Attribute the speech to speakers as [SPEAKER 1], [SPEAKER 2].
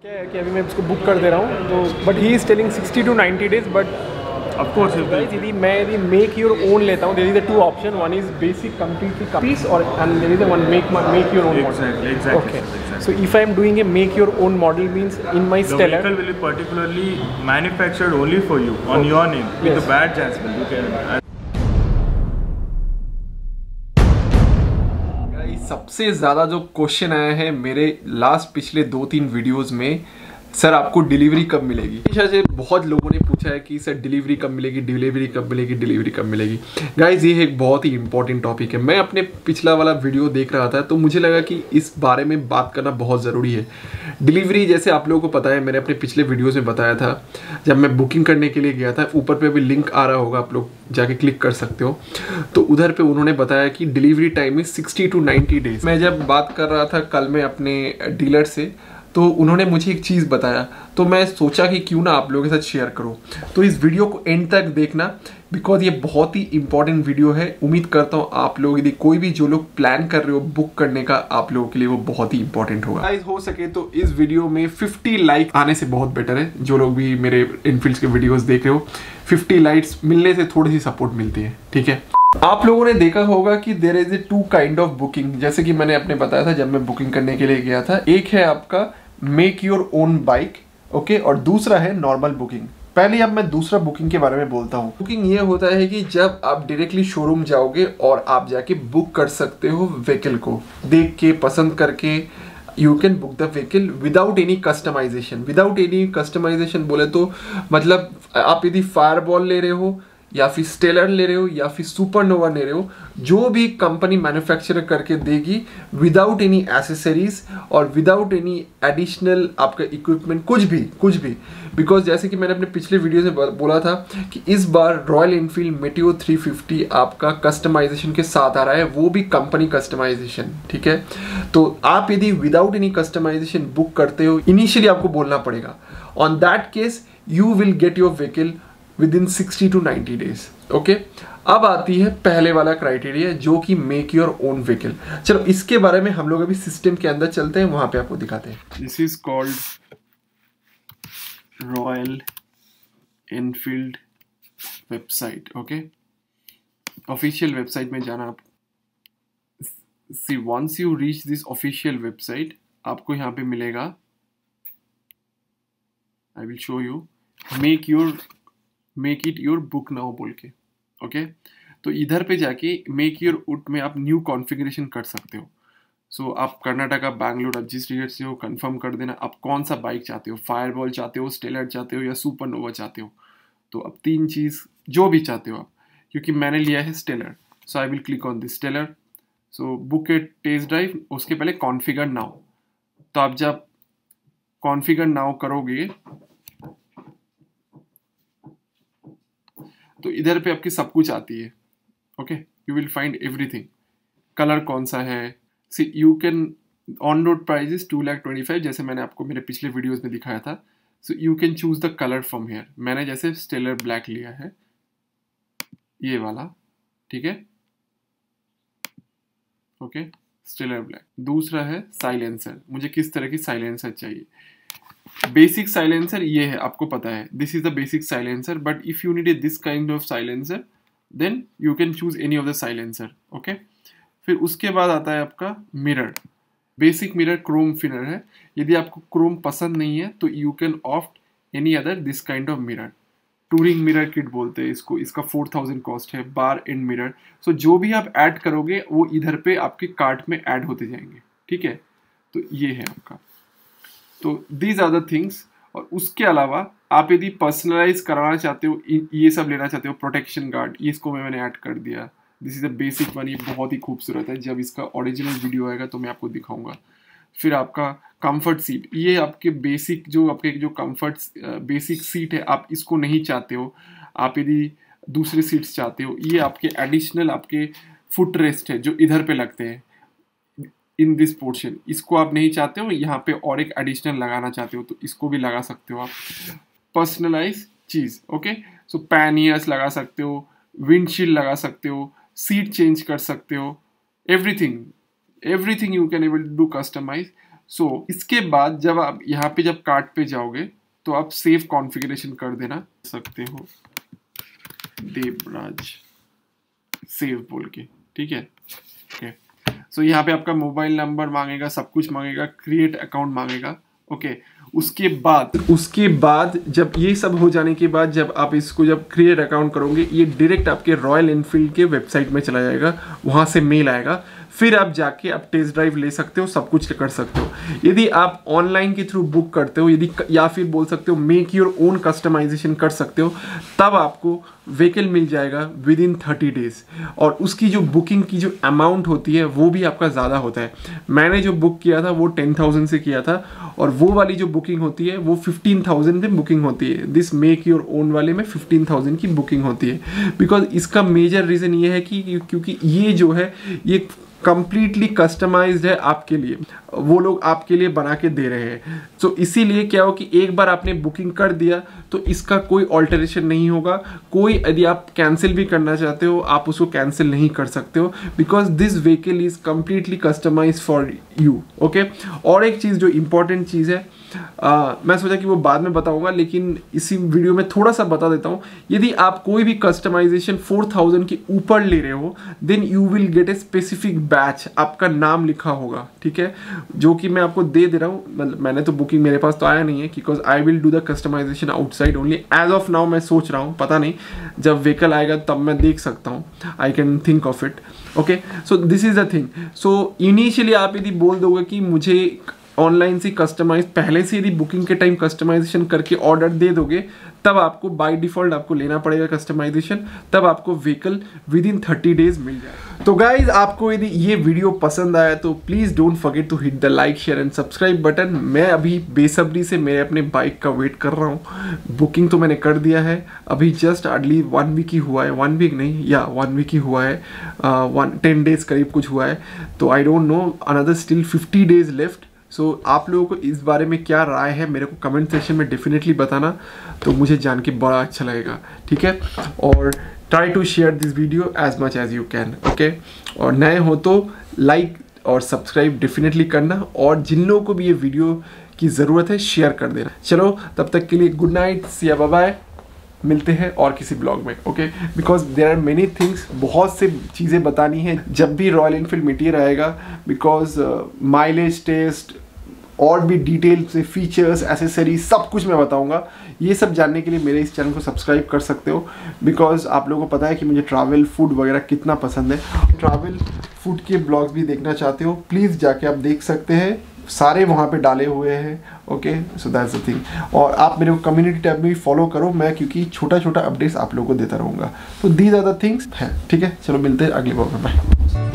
[SPEAKER 1] क्या है कि अभी मैं इसको बुक कर दे रहा हूँ तो but he is telling 60 to 90 days but
[SPEAKER 2] Of course,
[SPEAKER 1] यदि मैं मेक योर ओन लेता हूँ there is a two option, one is basic completely piece और and there is a one make your own model.
[SPEAKER 2] exactly.
[SPEAKER 1] So if I am doing a make your own model means in my
[SPEAKER 2] The
[SPEAKER 1] Stellar
[SPEAKER 2] vehicle will be particularly manufactured only for you on your name with
[SPEAKER 1] Yes.
[SPEAKER 2] the badge as well. You can.
[SPEAKER 3] सबसे ज़्यादा जो question आया है मेरे पिछले 2-3 videos में, sir आपको delivery कब मिलेगी. से बहुत लोगों ने पूछा है कि सर डिलीवरी कब मिलेगी, डिलीवरी कब मिलेगी, डिलीवरी कब मिलेगी. गाइज ये एक बहुत ही इंपॉर्टेंट टॉपिक है. मैं अपने पिछला वाला वीडियो देख रहा था तो मुझे लगा कि इस बारे में बात करना बहुत ज़रूरी है. डिलीवरी जैसे आप लोगों को पता है, मैंने अपने पिछले वीडियोज़ में बताया था, जब मैं बुकिंग करने के लिए गया था, ऊपर पे भी लिंक आ रहा होगा, आप लोग जाके क्लिक कर सकते हो. तो उधर पे उन्होंने बताया कि delivery time is 60 to 90 days. मैं जब बात कर रहा था कल में अपने डीलर से तो उन्होंने मुझे एक चीज़ बताया, तो मैं सोचा कि क्यों ना आप लोगों के साथ शेयर करूं. तो इस वीडियो को एंड तक देखना बिकॉज ये बहुत ही इंपॉर्टेंट वीडियो है. उम्मीद करता हूं आप लोग यदि कोई भी जो लोग प्लान कर रहे हो बुक करने का, आप लोगों के लिए वो बहुत ही इंपॉर्टेंट होगा. गाइस हो सके तो इस वीडियो में 50 लाइक आने से बहुत बेटर है. जो लोग भी मेरे इनफील्ड्स के वीडियोस देख रहे हो, 50 लाइक्स मिलने से थोड़ी सी सपोर्ट मिलती है. ठीक है, आप लोगों ने देखा होगा कि there is a 2 kind of booking. जैसे कि मैंने अपने बताया था जब मैं बुकिंग करने के लिए गया था, एक है आपका make your own bike, okay, और दूसरा है नॉर्मल बुकिंग. पहले अब मैं दूसरा बुकिंग के बारे में बोलता हूँ. बुकिंग ये होता है कि जब आप डायरेक्टली शोरूम जाओगे और आप जाके बुक कर सकते हो व्हीकल को देख के, पसंद करके. You can book the vehicle without any customisation. Without any customisation बोले तो मतलब आप यदि फायरबॉल ले रहे हो या फिर स्टेलर ले रहे हो या फिर सुपरनोवा ले रहे हो, जो भी कंपनी मैन्युफैक्चर करके देगी विदाउट एनी एसेसरीज और विदाउट एनी एडिशनल आपका इक्विपमेंट, कुछ भी. बिकॉज जैसे कि मैंने अपने पिछले वीडियो में बोला था कि इस बार रॉयल एनफील्ड मेटियो 350 आपका कस्टमाइजेशन के साथ आ रहा है, वो भी कंपनी कस्टमाइजेशन. ठीक है, तो आप यदि विदाउट एनी कस्टमाइजेशन बुक करते हो, इनिशियली आपको बोलना पड़ेगा. On that case you will get your vehicle within 60 to 90 days. Okay, अब आती है पहले वाला क्राइटेरिया जो कि मेक योर ओन व्हीकल. चलो इसके बारे में हम लोग अभी सिस्टम के अंदर चलते हैं, वहां पे आपको दिखाते हैं. This is called Royal Enfield website. Okay, official website में जाना. आप see once you reach this official website, आपको यहाँ पे मिलेगा, I will show you, make it your book now बोल के. ओके, तो इधर पे जाके मेक योर उट में आप न्यू कॉन्फ़िगरेशन कर सकते हो. सो आप कर्नाटका, बैंगलोर, आप जिस स्टेट से हो कंफर्म कर देना आप कौन सा बाइक चाहते हो. फायरबॉल चाहते हो, स्टेलर चाहते हो या सुपरनोवा चाहते हो. तो अब 3 चीज़ जो भी चाहते हो आप, क्योंकि मैंने लिया है Stellar, so I will click on this Stellar. So book a test drive. उसके पहले कॉन्फ़िगर नाउ. तो आप जब कॉन्फ़िगर नाउ करोगे तो इधर पे आपकी सब कुछ आती है. Okay, you will find everything. Colour कौन सा है, see you can, on road price is 2,25,000 जैसे मैंने आपको मेरे पिछले वीडियोस में दिखाया था. So you can choose the colour from here. मैंने जैसे स्टेलर ब्लैक लिया है, ये वाला. ठीक है, ओके, स्टेलर ब्लैक. दूसरा है साइलेंसर. मुझे किस तरह की साइलेंसर चाहिए. बेसिक साइलेंसर ये है, आपको पता है, this is the basic silencer. But if you need this kind of silencer then you can choose any of the silencer. Okay, फिर उसके बाद आता है आपका mirror. Basic mirror chrome finer है. यदि आपको क्रोम पसंद नहीं है तो you can opt any other this kind of mirror. Touring mirror kit बोलते हैं इसको. इसका 4,000 कॉस्ट है. बार एंड मिरर. सो जो भी आप ऐड करोगे वो इधर पे आपके कार्ट में ऐड होते जाएंगे. ठीक है, तो ये है आपका. तो दीज आर द थिंग्स. और उसके अलावा आप यदि पर्सनलाइज कराना चाहते हो, ये सब लेना चाहते हो, प्रोटेक्शन गार्ड, ये इसको मैंने ऐड कर दिया. This is a basic one. ये बहुत ही खूबसूरत है. जब इसका ओरिजिनल वीडियो आएगा तो मैं आपको दिखाऊंगा. फिर आपका कंफर्ट सीट. ये आपके बेसिक जो कंफर्ट बेसिक सीट है, आप इसको नहीं चाहते हो, आप यदि दूसरे सीट्स चाहते हो, ये आपके एडिशनल आपके फुट रेस्ट है जो इधर पे लगते हैं इन दिस पोर्शन. इसको आप नहीं चाहते हो, यहाँ पे और एक एडिशनल लगाना चाहते हो तो इसको भी लगा सकते हो आप. पर्सनलाइज चीज़. ओके, सो पैनियर्स लगा सकते हो, विंडशील्ड लगा सकते हो, सीट चेंज कर सकते हो, everything you can able to do customise. So इसके बाद जब आप यहाँ पे जब कार्ट पे जाओगे तो आप सेव कॉन्फ़िगरेशन कर देना सकते हो, देवराज सेव बोल के, ठीक है। ओके, सो यहाँ पे आपका मोबाइल नंबर मांगेगा, सब कुछ मांगेगा, क्रिएट अकाउंट मांगेगा। ओके, उसके बाद जब ये सब हो जाने के बाद जब आप इसको जब क्रिएट अकाउंट करोगे, ये डायरेक्ट आपके रॉयल एनफील्ड के वेबसाइट में चला जाएगा, वहाँ से मेल आएगा, फिर आप जाके आप टेस्ट ड्राइव ले सकते हो, सब कुछ कर सकते हो। यदि आप ऑनलाइन के थ्रू बुक करते हो, यदि या फिर बोल सकते हो मेक योर ओन कस्टमाइजेशन कर सकते हो, तब आपको व्हीकल मिल जाएगा विद इन 30 डेज। और उसकी जो बुकिंग की जो अमाउंट होती है वो भी आपका ज़्यादा होता है। मैंने जो बुक किया था वो 10,000 से किया था, और वो वाली जो बुकिंग होती है वो 15,000 में बुकिंग होती है। दिस मेक योर ओन वाले में 15,000 की बुकिंग होती है। बिकॉज इसका मेजर रीज़न ये है कि क्योंकि ये जो है ये कंप्लीटली कस्टमाइज्ड है आपके लिए, वो लोग आपके लिए बना के दे रहे हैं। तो इसीलिए क्या हो कि एक बार आपने बुकिंग कर दिया तो इसका कोई ऑल्टरेशन नहीं होगा। कोई यदि आप कैंसिल भी करना चाहते हो आप उसको कैंसिल नहीं कर सकते हो, because this vehicle is completely customised for you. Okay, और एक चीज़ जो इम्पोर्टेंट चीज़ है, मैं सोचा कि वो बाद में बताऊंगा, लेकिन इसी वीडियो में थोड़ा सा बता देता हूँ। यदि आप कोई भी कस्टमाइजेशन 4,000 के ऊपर ले रहे हो, then you will get a specific batch, आपका नाम लिखा होगा, ठीक है, जो कि मैं आपको दे रहा हूँ। मतलब मैंने तो बुकिंग मेरे पास तो आया नहीं है, because I will do the customisation outside only. As of now मैं सोच रहा हूँ, पता नहीं जब व्हीकल आएगा तब मैं देख सकता हूँ, I can think of it. Okay, so this is the thing. So initially आप यदि बोल दोगे कि मुझे ऑनलाइन से कस्टमाइज, पहले से यदि बुकिंग के टाइम कस्टमाइजेशन करके ऑर्डर दे दोगे, तब आपको बाय डिफॉल्ट आपको लेना पड़ेगा कस्टमाइजेशन, तब आपको व्हीकल विद इन 30 डेज मिल जाएगा। तो गाइज, आपको यदि ये वीडियो पसंद आया तो please don't forget to hit the like, share and subscribe button. मैं अभी बेसब्री से मेरे अपने बाइक का वेट कर रहा हूँ। बुकिंग तो मैंने कर दिया है, अभी जस्ट अर्ली 1 वीक ही हुआ है, 1 वीक नहीं, या 1 वीक ही हुआ है, 10 डेज करीब कुछ हुआ है। तो I don't know, another still 50 days left. So आप लोगों को इस बारे में क्या राय है मेरे को कमेंट सेक्शन में डेफिनेटली बताना, तो मुझे जान के बड़ा अच्छा लगेगा, ठीक है। और try to share this video as much as you can, okay. और नए हो तो लाइक और सब्सक्राइब डेफिनेटली करना, और जिन लोगों को भी ये वीडियो की ज़रूरत है शेयर कर देना। चलो, तब तक के लिए गुड नाइट, सी या बाय बाय, मिलते हैं और किसी ब्लॉग में, okay. Because there are many things, बहुत से चीज़ें बतानी है जब भी रॉयल एनफील्ड मटीरियल आएगा, बिकॉज माइलेज टेस्ट और भी डिटेल से फीचर्स, एसेसरीज, सब कुछ मैं बताऊंगा। ये सब जानने के लिए मेरे इस चैनल को सब्सक्राइब कर सकते हो, बिकॉज आप लोगों को पता है कि मुझे ट्रैवल, फूड वगैरह कितना पसंद है। ट्रैवल फूड के ब्लॉग्स भी देखना चाहते हो, प्लीज़ जाके आप देख सकते हैं, सारे वहाँ पे डाले हुए हैं, okay. So that's the thing. और आप मेरे को कम्युनिटी टैब में भी फॉलो करो, मैं क्योंकि छोटा छोटा अपडेट्स आप लोगों को देता रहूँगा। तो दीज आर द थिंग्स हैं, ठीक है। चलो मिलते हैं अगले ब्लॉग में, बाय।